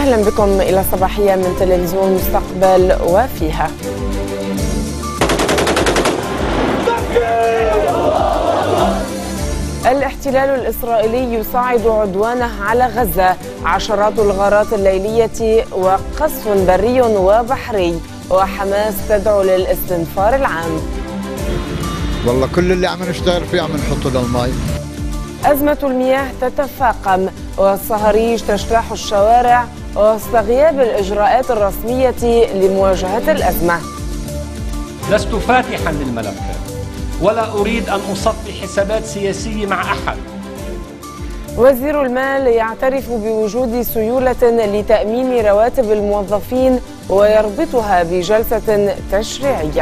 أهلا بكم إلى صباحية من تلفزيون مستقبل وفيها. الاحتلال الإسرائيلي يصعد عدوانه على غزة، عشرات الغارات الليلية وقصف بري وبحري، وحماس تدعو للاستنفار العام. والله كل اللي عم نشتغل فيه عم نحطه للمي. أزمة المياه تتفاقم والصهاريج تجتاح الشوارع وسط غياب الإجراءات الرسمية لمواجهة الأزمة. لست فاتحا للملفات ولا أريد أن أصفي حسابات سياسية مع أحد. وزير المال يعترف بوجود سيولة لتأمين رواتب الموظفين ويربطها بجلسة تشريعية.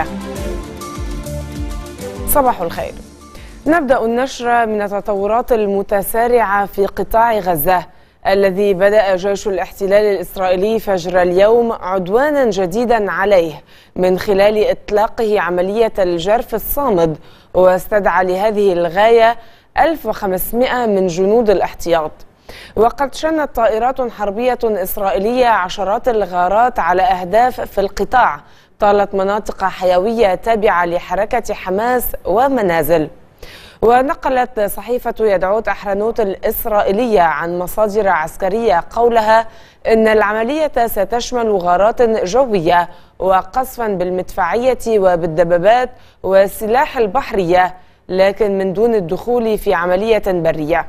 صباح الخير. نبدأ النشرة من التطورات المتسارعة في قطاع غزة الذي بدأ جيش الاحتلال الإسرائيلي فجر اليوم عدوانا جديدا عليه من خلال إطلاقه عملية الجرف الصامد، واستدعى لهذه الغاية 1500 من جنود الاحتياط. وقد شنت طائرات حربية إسرائيلية عشرات الغارات على أهداف في القطاع طالت مناطق حيوية تابعة لحركة حماس ومنازل. ونقلت صحيفة يدعوت أحرنوت الإسرائيلية عن مصادر عسكرية قولها إن العملية ستشمل غارات جوية وقصفا بالمدفعية وبالدبابات والسلاح البحرية، لكن من دون الدخول في عملية برية.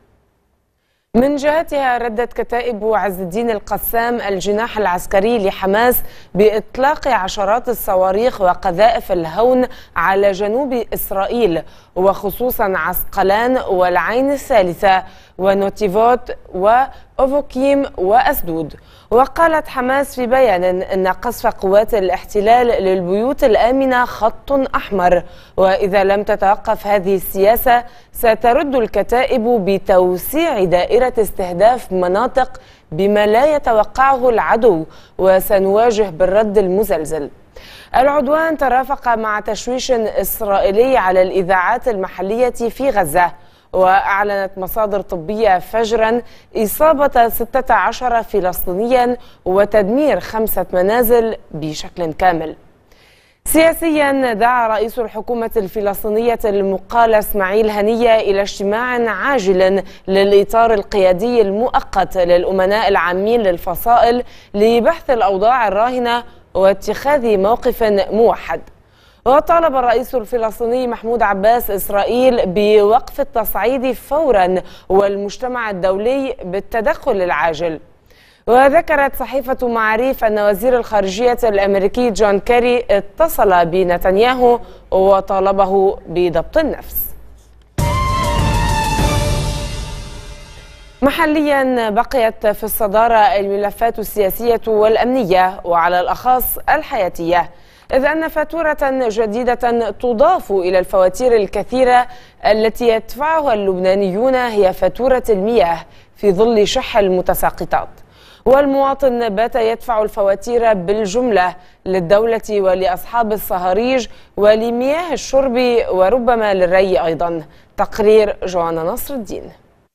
من جهتها ردت كتائب عز الدين القسام الجناح العسكري لحماس بإطلاق عشرات الصواريخ وقذائف الهون على جنوب إسرائيل، وخصوصا عسقلان والعين الثالثة ونوتيفوت وأوفوكيم وأسدود. وقالت حماس في بيان أن قصف قوات الاحتلال للبيوت الآمنة خط أحمر، وإذا لم تتوقف هذه السياسة سترد الكتائب بتوسيع دائرة استهداف مناطق بما لا يتوقعه العدو، وسنواجه بالرد المزلزل. العدوان ترافق مع تشويش إسرائيلي على الإذاعات المحلية في غزة، وأعلنت مصادر طبية فجرا إصابة 16 فلسطينيا وتدمير 5 منازل بشكل كامل. سياسيا، دعا رئيس الحكومة الفلسطينية المقال إسماعيل هنية إلى اجتماع عاجل للإطار القيادي المؤقت للأمناء العامين للفصائل لبحث الأوضاع الراهنة واتخاذ موقف موحد. وطالب الرئيس الفلسطيني محمود عباس إسرائيل بوقف التصعيد فورا والمجتمع الدولي بالتدخل العاجل. وذكرت صحيفة معاريف أن وزير الخارجية الأمريكي جون كيري اتصل بنتنياهو وطالبه بضبط النفس. محليا، بقيت في الصدارة الملفات السياسية والأمنية وعلى الأخص الحياتية، إذ أن فاتورة جديدة تضاف إلى الفواتير الكثيرة التي يدفعها اللبنانيون هي فاتورة المياه في ظل شح المتساقطات. والمواطن بات يدفع الفواتير بالجملة للدولة ولأصحاب الصهاريج ولمياه الشرب وربما للري أيضا. تقرير جوانا نصر الدين.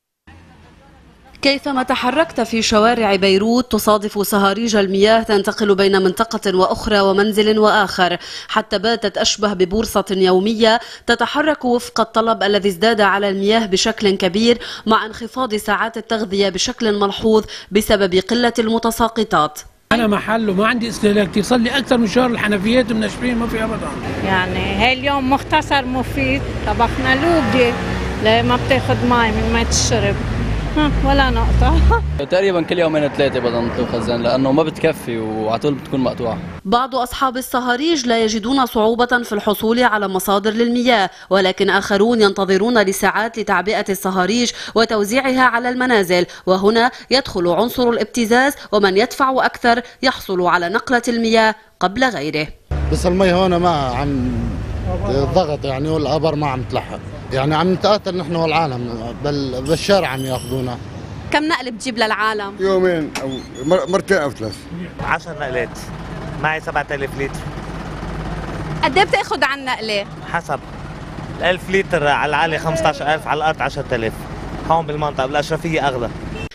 كيفما تحركت في شوارع بيروت تصادف صهاريج المياه تنتقل بين منطقة وأخرى ومنزل وآخر، حتى باتت أشبه ببورصة يومية تتحرك وفق الطلب الذي ازداد على المياه بشكل كبير مع انخفاض ساعات التغذية بشكل ملحوظ بسبب قلة المتساقطات. أنا محل وما عندي استهلاك كثير، صار لي أكثر من شهر الحنفيات منشفين ما في أبدا. يعني هاي اليوم مختصر مفيد، طبخنا لوبيا ما بتاخذ مي من ماء الشرب ولا نقطة. تقريبا كل يومين 3 بدنا نطلب خزان لأنه ما بتكفي وعلى طول بتكون مقطوعة. بعض أصحاب الصهاريج لا يجدون صعوبة في الحصول على مصادر للمياه، ولكن آخرون ينتظرون لساعات لتعبئة الصهاريج وتوزيعها على المنازل، وهنا يدخل عنصر الابتزاز، ومن يدفع أكثر يحصل على نقلة المياه قبل غيره. بس المي هون ما عم ضغط يعني والآبار ما عم تلحق، يعني عم نتقاتل نحن والعالم بالشارع عم ياخذونا. كم نقل بتجيب للعالم؟ يومين أو مرتين أو 3. 10 نقلات، معي 7000 لتر. قد ايه بتاخذ عن نقله؟ حسب 1000 لتر على العالي 15000، على الأرض 10000. هون بالمنطقة بالأشرفية أغلى.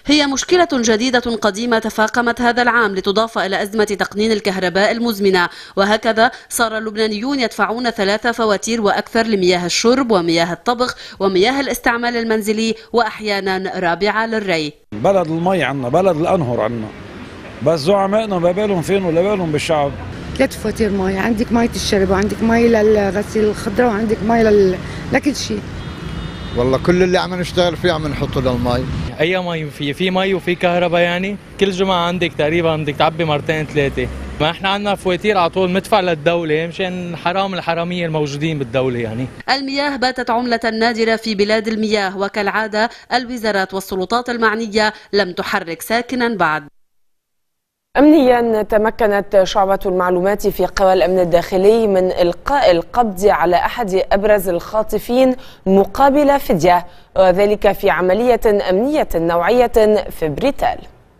هي مشكلة جديدة قديمة تفاقمت هذا العام لتضاف إلى أزمة تقنين الكهرباء المزمنة، وهكذا صار اللبنانيون يدفعون 3 فواتير وأكثر لمياه الشرب ومياه الطبخ ومياه الاستعمال المنزلي وأحيانا رابعة للري. بلد المي عنا، بلد الأنهر عنا، بس زعمائنا ما بالهم فين ولا بالهم بالشعب. 3 فواتير مي، عندك مي الشرب وعندك مي للغسيل الخضراء وعندك مي لكل شيء. والله كل اللي عم نشتغل فيه عم نحطه للمي. اي مي في مي وفي كهرباء، يعني كل جمعه عندك تقريبا بدك تعبي مرتين 3. ما احنا عندنا فواتير على طول مدفع للدوله مشان حرام الحراميه الموجودين بالدوله. يعني المياه باتت عملة نادرة في بلاد المياه، وكالعادة الوزارات والسلطات المعنية لم تحرك ساكنا بعد. أمنيا تمكنت شعبة المعلومات في قوى الأمن الداخلي من إلقاء القبض على أحد أبرز الخاطفين مقابل فدية، وذلك في عملية أمنية نوعية في بريتال.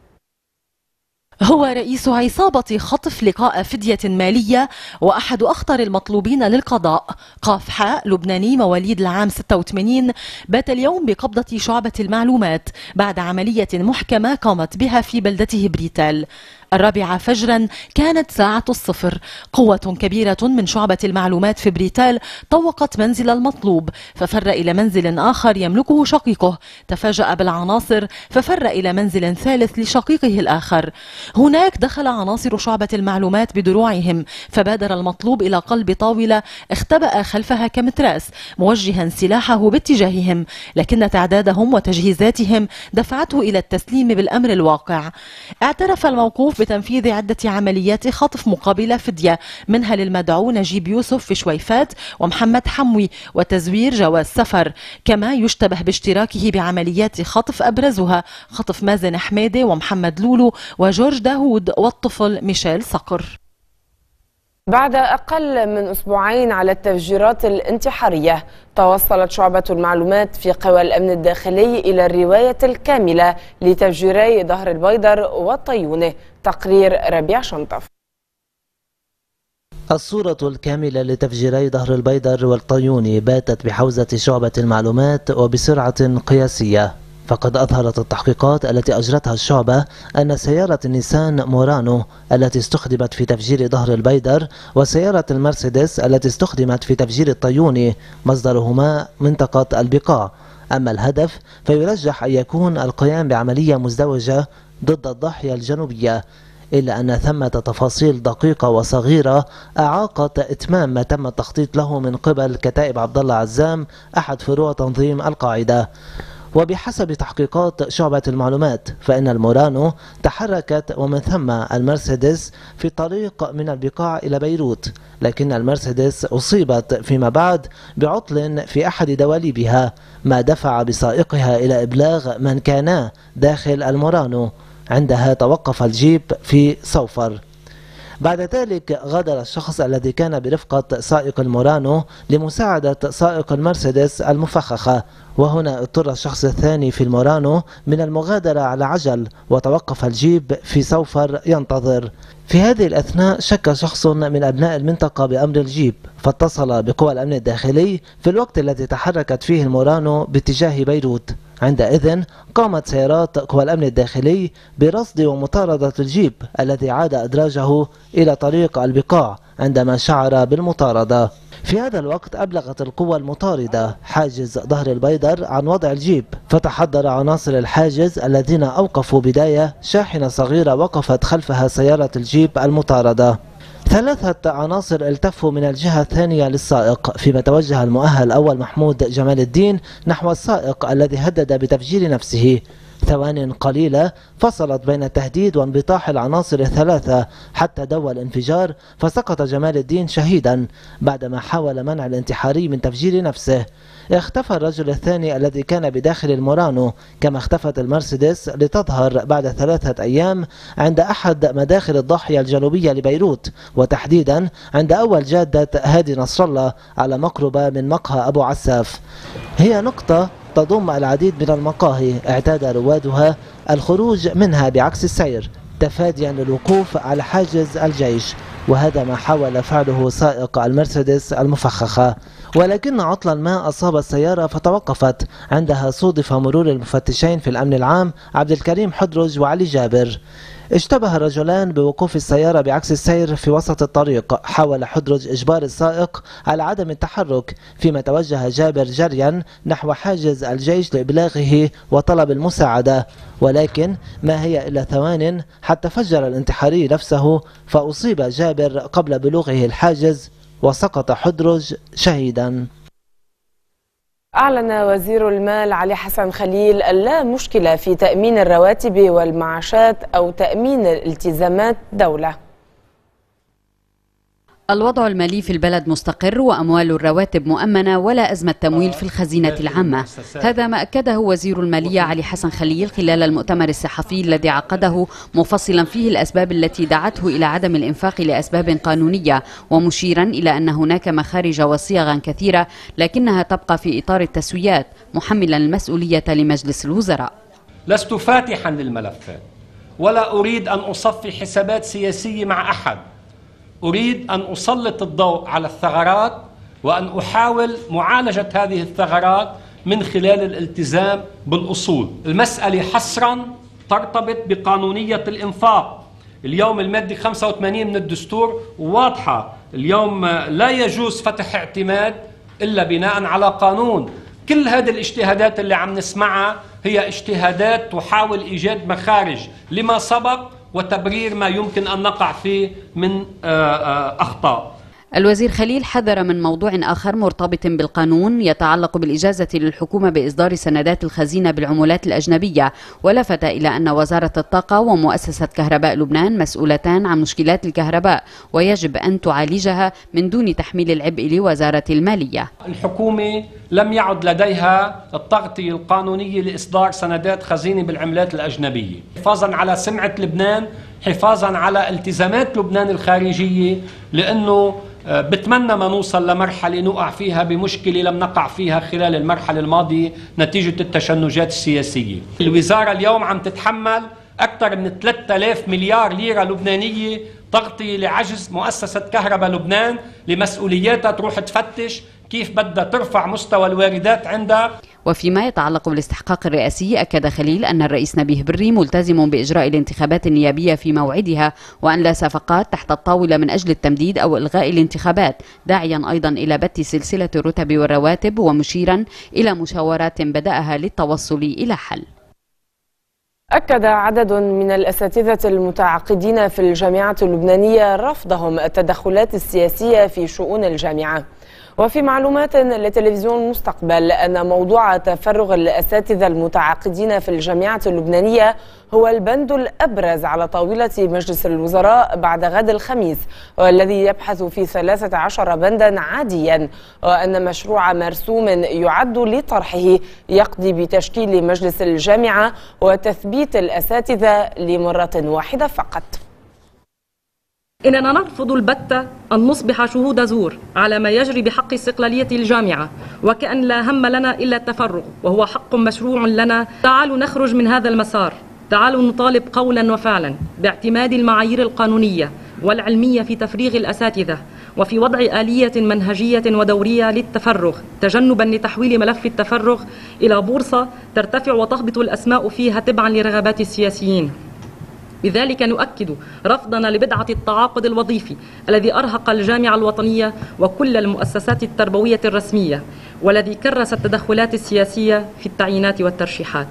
هو رئيس عصابة خطف لقاء فدية مالية وأحد أخطر المطلوبين للقضاء. قافحاء لبناني مواليد العام 86 بات اليوم بقبضة شعبة المعلومات بعد عملية محكمة قامت بها في بلدته بريتال. 4 فجرا كانت ساعة الصفر. قوة كبيرة من شعبة المعلومات في بريتال طوقت منزل المطلوب، ففر إلى منزل آخر يملكه شقيقه، تفاجأ بالعناصر ففر إلى منزل ثالث لشقيقه الآخر. هناك دخل عناصر شعبة المعلومات بدروعهم، فبادر المطلوب إلى قلب طاولة اختبأ خلفها كمتراس موجها سلاحه باتجاههم، لكن تعدادهم وتجهيزاتهم دفعته إلى التسليم بالأمر الواقع. اعترف الموقوف بتنفيذ عدة عمليات خطف مقابل فدية، منها للمدعو نجيب يوسف في شويفات ومحمد حموي وتزوير جواز سفر، كما يشتبه باشتراكه بعمليات خطف أبرزها خطف مازن حميدة ومحمد لولو وجورج داوود والطفل ميشيل صقر. بعد أقل من أسبوعين على التفجيرات الانتحارية، توصلت شعبة المعلومات في قوى الأمن الداخلي إلى الرواية الكاملة لتفجيري ظهر البيدر والطيونة. تقرير ربيع شنطف. الصورة الكاملة لتفجيري ظهر البيدر والطيوني باتت بحوزة شعبة المعلومات وبسرعة قياسية، فقد أظهرت التحقيقات التي أجرتها الشعبة أن سيارة نيسان مورانو التي استخدمت في تفجير ظهر البيدر وسيارة المرسيدس التي استخدمت في تفجير الطيوني مصدرهما منطقة البقاع. أما الهدف فيرجح أن يكون القيام بعملية مزدوجة ضد الضاحية الجنوبية، إلا أن ثمة تفاصيل دقيقة وصغيرة أعاقت إتمام ما تم التخطيط له من قبل كتائب عبد الله عزام أحد فروع تنظيم القاعدة. وبحسب تحقيقات شعبة المعلومات فإن المورانو تحركت ومن ثم المرسيدس في الطريق من البقاع إلى بيروت، لكن المرسيدس أصيبت فيما بعد بعطل في أحد دواليبها، ما دفع بسائقها إلى إبلاغ من كانا داخل المورانو. عندها توقف الجيب في صوفر. بعد ذلك غادر الشخص الذي كان برفقة سائق المورانو لمساعدة سائق المرسيدس المفخخة، وهنا اضطر الشخص الثاني في المورانو من المغادرة على عجل، وتوقف الجيب في صوفر ينتظر. في هذه الأثناء شك شخص من أبناء المنطقة بأمر الجيب، فاتصل بقوى الأمن الداخلي في الوقت الذي تحركت فيه المورانو باتجاه بيروت. عندئذ قامت سيارات قوى الأمن الداخلي برصد ومطاردة الجيب الذي عاد أدراجه إلى طريق البقاع عندما شعر بالمطاردة. في هذا الوقت أبلغت القوى المطاردة حاجز ظهر البيدر عن وضع الجيب، فتحضر عناصر الحاجز الذين أوقفوا بداية شاحنة صغيرة وقفت خلفها سيارة الجيب المطاردة. 3 عناصر التفوا من الجهة الثانية للسائق، فيما توجه المؤهل أول محمود جمال الدين نحو السائق الذي هدد بتفجير نفسه. ثوان قليلة فصلت بين التهديد وانبطاح العناصر 3 حتى دوى الانفجار، فسقط جمال الدين شهيدا بعدما حاول منع الانتحاري من تفجير نفسه. اختفى الرجل الثاني الذي كان بداخل المورانو، كما اختفت المرسيدس لتظهر بعد 3 أيام عند أحد مداخل الضاحية الجنوبية لبيروت، وتحديدا عند أول جادة هادي نصر الله على مقربة من مقهى أبو عساف. هي نقطة تضم العديد من المقاهي اعتاد روادها الخروج منها بعكس السير تفاديا للوقوف على حاجز الجيش، وهذا ما حاول فعله سائق المرسيدس المفخخة، ولكن عطلا ما أصاب السيارة فتوقفت. عندها صودف مرور المفتشين في الأمن العام عبد الكريم حدرج وعلي جابر. اشتبه الرجلان بوقوف السيارة بعكس السير في وسط الطريق. حاول حدرج إجبار السائق على عدم التحرك، فيما توجه جابر جريا نحو حاجز الجيش لإبلاغه وطلب المساعدة، ولكن ما هي إلا ثوان حتى فجر الانتحاري نفسه، فأصيب جابر قبل بلوغه الحاجز وسقط حدرج شهيدا. أعلن وزير المال علي حسن خليل اللا مشكلة في تأمين الرواتب والمعاشات أو تأمين الالتزامات دولة. الوضع المالي في البلد مستقر وأموال الرواتب مؤمنة ولا أزمة تمويل في الخزينة العامة. هذا ما أكده وزير المالية علي حسن خليل خلال المؤتمر الصحفي الذي عقده، مفصلا فيه الأسباب التي دعته إلى عدم الإنفاق لأسباب قانونية، ومشيرا إلى أن هناك مخارج وصيغا كثيرة لكنها تبقى في إطار التسويات، محملا المسؤولية لمجلس الوزراء. لست فاتحا للملفات ولا أريد أن أصفي حسابات سياسية مع أحد. أريد أن أسلط الضوء على الثغرات وأن أحاول معالجة هذه الثغرات من خلال الالتزام بالأصول. المسألة حصرا ترتبط بقانونية الإنفاق. اليوم المادة 85 من الدستور واضحة، اليوم لا يجوز فتح اعتماد إلا بناء على قانون. كل هذه الاجتهادات اللي عم نسمعها هي اجتهادات تحاول إيجاد مخارج لما سبق وتبرير ما يمكن أن نقع فيه من أخطاء. الوزير خليل حذر من موضوع آخر مرتبط بالقانون يتعلق بالإجازة للحكومة بإصدار سندات الخزينة بالعملات الأجنبية، ولفت إلى أن وزارة الطاقة ومؤسسة كهرباء لبنان مسؤولتان عن مشكلات الكهرباء، ويجب أن تعالجها من دون تحميل العبء لوزارة المالية. الحكومة لم يعد لديها التغطية القانونية لإصدار سندات خزينة بالعملات الأجنبية، حفاظا على سمعة لبنان، حفاظا على التزامات لبنان الخارجية، لأنه بتمنى ما نوصل لمرحلة نقع فيها بمشكلة لم نقع فيها خلال المرحلة الماضية نتيجة التشنجات السياسية. الوزارة اليوم عم تتحمل أكثر من 3000 مليار ليرة لبنانية تغطية لعجز مؤسسة كهرباء لبنان لمسؤولياتها تروح تفتش كيف بدها ترفع مستوى الواردات عندها. وفيما يتعلق بالاستحقاق الرئاسي، أكد خليل أن الرئيس نبيه بري ملتزم بإجراء الانتخابات النيابية في موعدها، وأن لا صفقات تحت الطاولة من أجل التمديد أو إلغاء الانتخابات، داعيا أيضا إلى بت سلسلة الرتب والرواتب، ومشيرا إلى مشاورات بدأها للتوصل إلى حل. أكد عدد من الأساتذة المتعاقدين في الجامعة اللبنانية رفضهم التدخلات السياسية في شؤون الجامعة. وفي معلومات لتلفزيون مستقبل أن موضوع تفرغ الأساتذة المتعاقدين في الجامعة اللبنانية هو البند الأبرز على طاولة مجلس الوزراء بعد غد الخميس، والذي يبحث في 13 بندا عاديا، وأن مشروع مرسوم يعد لطرحه يقضي بتشكيل مجلس الجامعة وتثبيت الأساتذة لمرة واحدة فقط. إننا نرفض البتة أن نصبح شهود زور على ما يجري بحق استقلالية الجامعة، وكأن لا هم لنا إلا التفرغ وهو حق مشروع لنا. تعالوا نخرج من هذا المسار، تعالوا نطالب قولا وفعلا باعتماد المعايير القانونية والعلمية في تفريغ الأساتذة، وفي وضع آلية منهجية ودورية للتفرغ، تجنبا لتحويل ملف التفرغ إلى بورصة ترتفع وتهبط الأسماء فيها تبعا لرغبات السياسيين. بذلك نؤكد رفضنا لبدعة التعاقد الوظيفي الذي أرهق الجامعة الوطنية وكل المؤسسات التربوية الرسمية، والذي كرس التدخلات السياسية في التعيينات والترشيحات.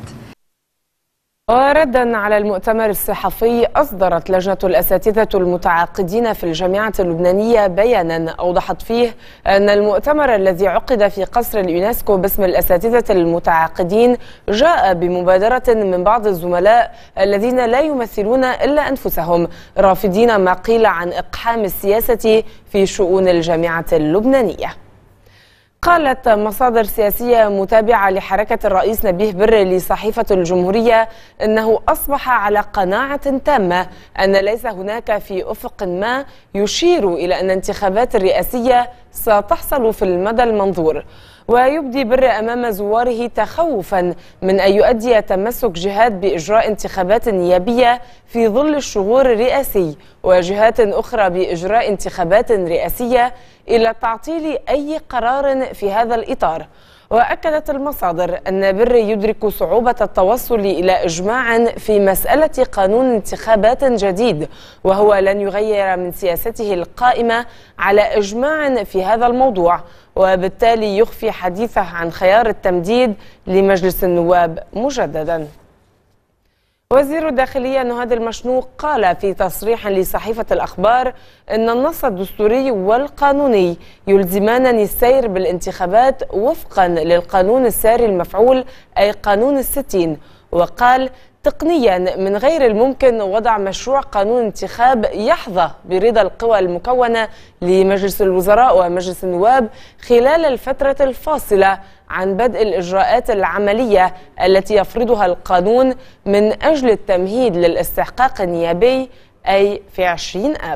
وردا على المؤتمر الصحفي، أصدرت لجنة الأساتذة المتعاقدين في الجامعة اللبنانية بيانا أوضحت فيه أن المؤتمر الذي عقد في قصر اليونسكو باسم الأساتذة المتعاقدين جاء بمبادرة من بعض الزملاء الذين لا يمثلون إلا أنفسهم، رافضين ما قيل عن إقحام السياسة في شؤون الجامعة اللبنانية. قالت مصادر سياسية متابعة لحركة الرئيس نبيه بري لصحيفة الجمهورية إنه أصبح على قناعة تامة أن ليس هناك في أفق ما يشير إلى أن الانتخابات الرئاسية ستحصل في المدى المنظور. ويبدي بر أمام زواره تخوفا من أن يؤدي تمسك جهات بإجراء انتخابات نيابية في ظل الشهور الرئاسي وجهات أخرى بإجراء انتخابات رئاسية إلى تعطيل أي قرار في هذا الإطار. وأكدت المصادر أن بر يدرك صعوبة التوصل إلى إجماع في مسألة قانون انتخابات جديد، وهو لن يغير من سياسته القائمة على إجماع في هذا الموضوع، وبالتالي يخفي حديثه عن خيار التمديد لمجلس النواب مجددا. وزير الداخلية نهاد المشنوق قال في تصريح لصحيفة الأخبار أن النص الدستوري والقانوني يلزمانني السير بالانتخابات وفقا للقانون الساري المفعول أي قانون 60، وقال تقنيا من غير الممكن وضع مشروع قانون انتخاب يحظى برضا القوى المكونة لمجلس الوزراء ومجلس النواب خلال الفترة الفاصلة عن بدء الإجراءات العملية التي يفرضها القانون من أجل التمهيد للاستحقاق النيابي أي في 20 آب.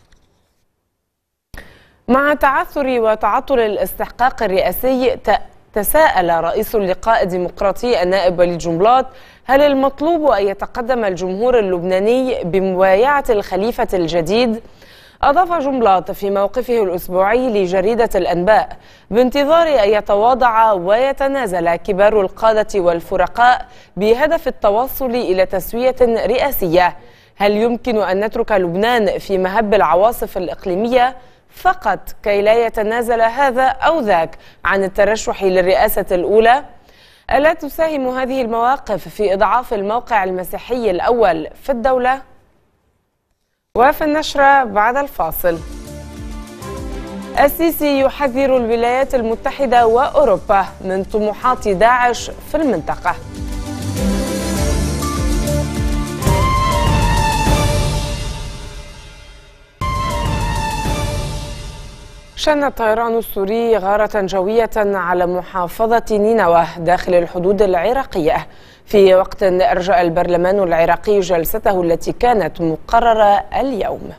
مع تعثر وتعطل الاستحقاق الرئاسي تساءل رئيس اللقاء الديمقراطي النائب وليد جنبلاط هل المطلوب أن يتقدم الجمهور اللبناني بمبايعة الخليفة الجديد؟ أضاف جنبلاط في موقفه الأسبوعي لجريدة الأنباء بانتظار أن يتواضع ويتنازل كبار القادة والفرقاء بهدف التوصل إلى تسوية رئاسية. هل يمكن أن نترك لبنان في مهب العواصف الإقليمية فقط كي لا يتنازل هذا أو ذاك عن الترشح للرئاسة الأولى؟ ألا تساهم هذه المواقف في إضعاف الموقع المسيحي الأول في الدولة؟ وفي النشرة بعد الفاصل، السيسي يحذر الولايات المتحدة وأوروبا من طموحات داعش في المنطقة. شن الطيران السوري غارة جوية على محافظة نينوى داخل الحدود العراقية في وقت أرجأ البرلمان العراقي جلسته التي كانت مقررة اليوم.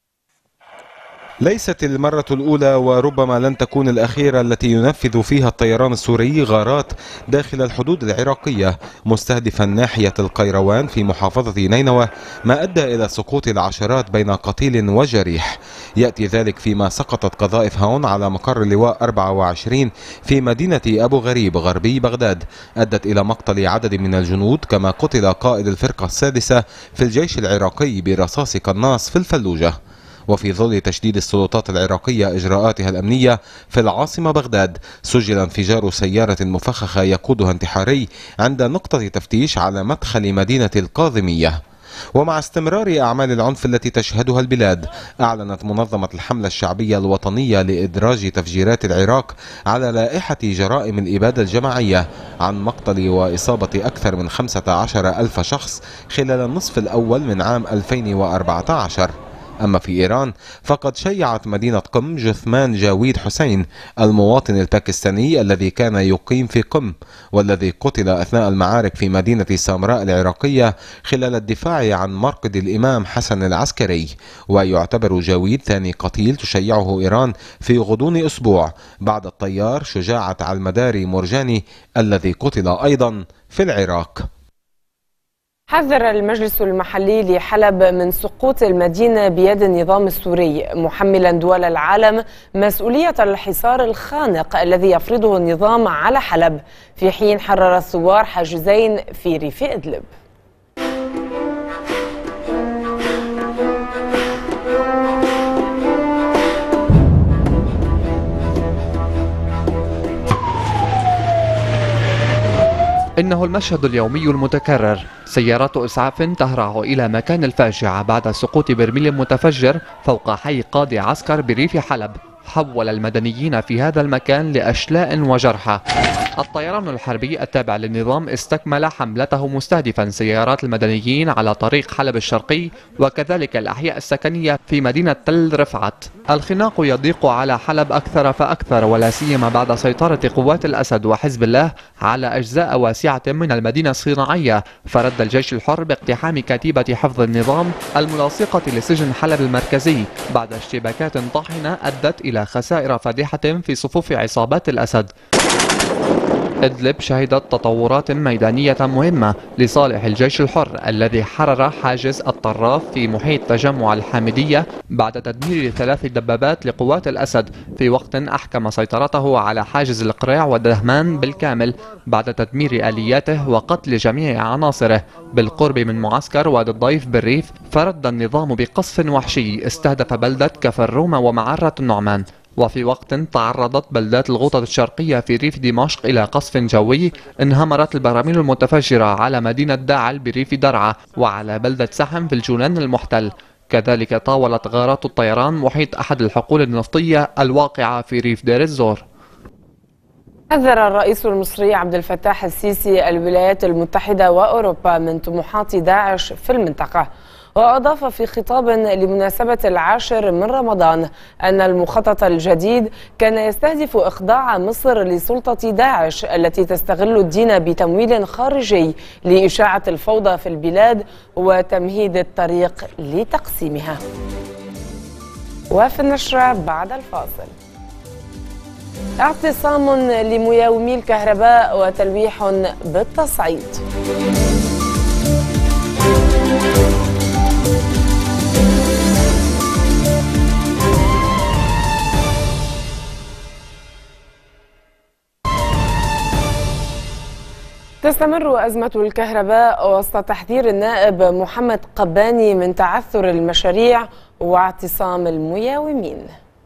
ليست المرة الأولى وربما لن تكون الأخيرة التي ينفذ فيها الطيران السوري غارات داخل الحدود العراقية مستهدفا ناحية القيروان في محافظة نينوى، ما أدى إلى سقوط العشرات بين قتيل وجريح. يأتي ذلك فيما سقطت قذائف هاون على مقر اللواء 24 في مدينة أبو غريب غربي بغداد، أدت إلى مقتل عدد من الجنود، كما قتل قائد الفرقة السادسة في الجيش العراقي برصاص قناص في الفلوجة. وفي ظل تشديد السلطات العراقية إجراءاتها الأمنية في العاصمة بغداد، سجل انفجار سيارة مفخخة يقودها انتحاري عند نقطة تفتيش على مدخل مدينة القاظمية. ومع استمرار أعمال العنف التي تشهدها البلاد، أعلنت منظمة الحملة الشعبية الوطنية لإدراج تفجيرات العراق على لائحة جرائم الإبادة الجماعية عن مقتل وإصابة أكثر من 15,000 شخص خلال النصف الأول من عام 2014. أما في إيران فقد شيعت مدينة قم جثمان جاويد حسين المواطن الباكستاني الذي كان يقيم في قم والذي قتل أثناء المعارك في مدينة سامراء العراقية خلال الدفاع عن مرقد الإمام حسن العسكري. ويعتبر جاويد ثاني قتيل تشيعه إيران في غضون أسبوع بعد الطيار شجاعة المداري مرجاني الذي قتل أيضا في العراق. حذر المجلس المحلي لحلب من سقوط المدينة بيد النظام السوري، محملا دول العالم مسؤولية الحصار الخانق الذي يفرضه النظام على حلب، في حين حرر الثوار حاجزين في ريف إدلب. إنه المشهد اليومي المتكرر، سيارات إسعاف تهرع إلى مكان الفاجعة بعد سقوط برميل متفجر فوق حي قاضي عسكر بريف حلب، حول المدنيين في هذا المكان لأشلاء وجرحى. الطيران الحربي التابع للنظام استكمل حملته مستهدفا سيارات المدنيين على طريق حلب الشرقي وكذلك الأحياء السكنية في مدينة تل رفعت. الخناق يضيق على حلب أكثر فأكثر، ولا سيما بعد سيطرة قوات الأسد وحزب الله على أجزاء واسعة من المدينة الصناعية. فرد الجيش الحر باقتحام كتيبة حفظ النظام الملاصقة لسجن حلب المركزي بعد اشتباكات طاحنة أدت إلى إلى خسائر فادحة في صفوف عصابات الأسد. إدلب شهدت تطورات ميدانية مهمة لصالح الجيش الحر الذي حرر حاجز الطراف في محيط تجمع الحامدية بعد تدمير 3 دبابات لقوات الأسد، في وقت أحكم سيطرته على حاجز القريع ودهمان بالكامل بعد تدمير آلياته وقتل جميع عناصره. بالقرب من معسكر وادي الضيف بالريف فرد النظام بقصف وحشي استهدف بلدة كفرومة ومعرة النعمان. وفي وقت تعرضت بلدات الغوطة الشرقية في ريف دمشق إلى قصف جوي انهمرت البراميل المتفجرة على مدينة داعل بريف درعا وعلى بلدة سحم في الجولان المحتل. كذلك طاولت غارات الطيران محيط أحد الحقول النفطية الواقعة في ريف دير الزور. حذر الرئيس المصري عبد الفتاح السيسي الولايات المتحدة وأوروبا من طموحات داعش في المنطقة، وأضاف في خطاب لمناسبة 10 من رمضان أن المخطط الجديد كان يستهدف إخضاع مصر لسلطة داعش التي تستغل الدين بتمويل خارجي لإشاعة الفوضى في البلاد وتمهيد الطريق لتقسيمها. وفي النشرة بعد الفاصل، اعتصام لمياومي الكهرباء وتلويح بالتصعيد. تستمر أزمة الكهرباء وسط تحذير النائب محمد قباني من تعثر المشاريع واعتصام المياومين.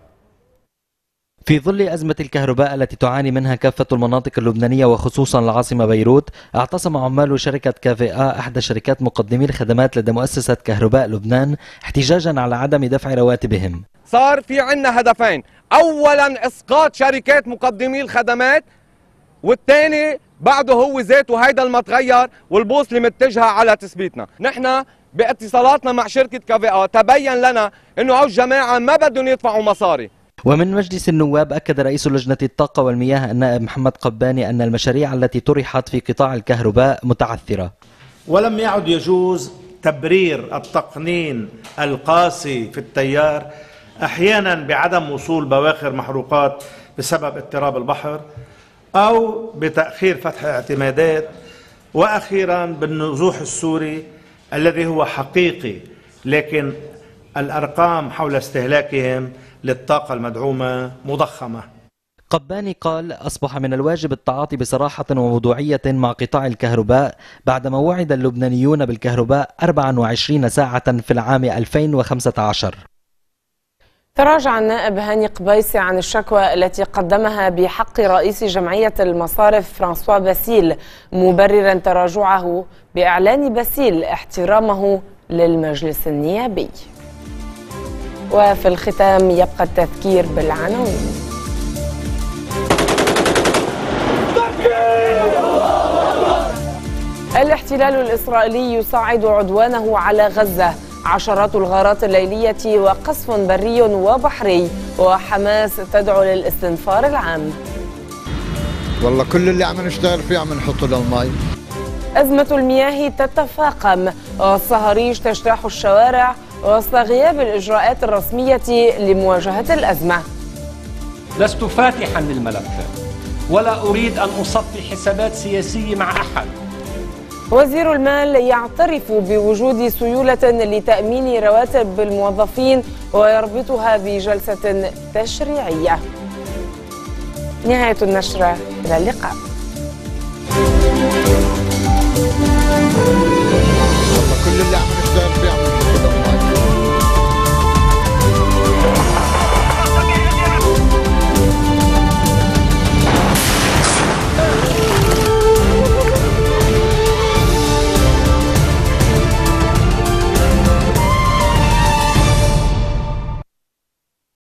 في ظل أزمة الكهرباء التي تعاني منها كافة المناطق اللبنانية وخصوصا العاصمة بيروت، اعتصم عمال شركة كافيئة أحد شركات مقدمي الخدمات لدى مؤسسة كهرباء لبنان احتجاجا على عدم دفع رواتبهم. صار في عنا هدفين، أولا إسقاط شركات مقدمي الخدمات، والثاني بعده هو ذاته هيدا المتغير والبوصلة متجهة على تثبيتنا. نحن باتصالاتنا مع شركة كافيئة تبين لنا انه هؤلاء الجماعة ما بدهم يدفعوا مصاري. ومن مجلس النواب أكد رئيس لجنة الطاقة والمياه النائب محمد قباني أن المشاريع التي طرحت في قطاع الكهرباء متعثرة، ولم يعد يجوز تبرير التقنين القاسي في التيار، أحيانا بعدم وصول بواخر محروقات بسبب اضطراب البحر أو بتأخير فتح اعتمادات، وأخيرا بالنزوح السوري الذي هو حقيقي، لكن الأرقام حول استهلاكهم للطاقة المدعومة مضخمة. قباني قال أصبح من الواجب التعاطي بصراحة وموضوعية مع قطاع الكهرباء بعدما وعد اللبنانيون بالكهرباء 24 ساعة في العام 2015. تراجع النائب هاني قبيسي عن الشكوى التي قدمها بحق رئيس جمعية المصارف فرانسوا باسيل، مبررا تراجعه بإعلان باسيل احترامه للمجلس النيابي. وفي الختام يبقى التذكير بالعناوين. الاحتلال الإسرائيلي يصعد عدوانه على غزة، عشرات الغارات الليلية وقصف بري وبحري، وحماس تدعو للاستنفار العام. والله كل اللي عم نشتغل فيه عم نحطه للمي. أزمة المياه تتفاقم والصهاريج تجتاح الشوارع وسط غياب الإجراءات الرسمية لمواجهة الأزمة. لست فاتحا للملفات ولا أريد أن أصفي حسابات سياسية مع أحد. وزير المال يعترف بوجود سيولة لتأمين رواتب الموظفين ويربطها بجلسة تشريعية. نهاية النشرة، إلى اللقاء.